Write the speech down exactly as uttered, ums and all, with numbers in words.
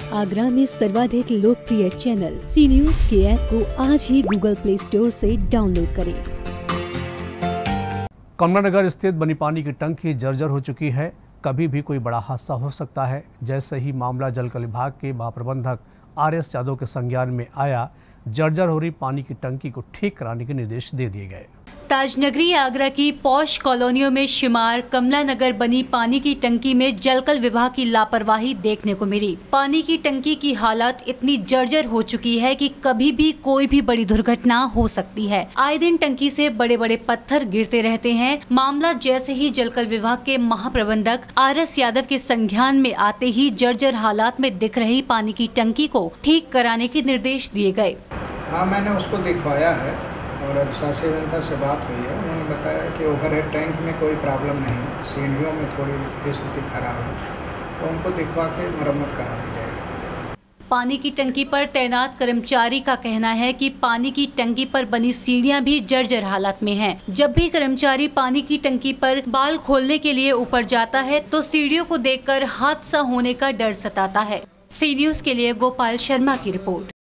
आगरा में सर्वाधिक लोकप्रिय चैनल सी न्यूज के ऐप को आज ही गूगल प्ले स्टोर से डाउनलोड करें। कमला नगर स्थित बनी पानी की टंकी जर्जर हो चुकी है। कभी भी कोई बड़ा हादसा हो सकता है। जैसे ही मामला जल विभाग के महाप्रबंधक आर एस यादव के संज्ञान में आया, जर्जर हो रही पानी की टंकी को ठीक कराने के निर्देश दे दिए गए। ताजनगरी आगरा की पौष कॉलोनियों में शुमार कमला नगर बनी पानी की टंकी में जलकल विभाग की लापरवाही देखने को मिली। पानी की टंकी की हालत इतनी जर्जर हो चुकी है कि कभी भी कोई भी बड़ी दुर्घटना हो सकती है। आए दिन टंकी से बड़े बड़े पत्थर गिरते रहते हैं। मामला जैसे ही जलकल विभाग के महाप्रबंधक आर एस यादव के संज्ञान में आते ही जर्जर हालात में दिख रही पानी की टंकी को ठीक कराने के निर्देश दिए गए। हाँ, मैंने उसको दिखवाया है और अधिशासी अभियंता से बात हुई है। उन्होंने बताया कि ओवरहेड टैंक में कोई प्रॉब्लम नहीं, सीढ़ियों में थोड़ी स्थिति खराब है, तो उनको दिखवा के मरम्मत करा दी जाएगी। पानी की टंकी पर तैनात कर्मचारी का कहना है कि पानी की टंकी पर बनी सीढ़ियां भी जर्जर हालत में हैं। जब भी कर्मचारी पानी की टंकी पर बाल खोलने के लिए ऊपर जाता है तो सीढ़ियों को देखकर हादसा होने का डर सताता है। सी न्यूज के लिए गोपाल शर्मा की रिपोर्ट।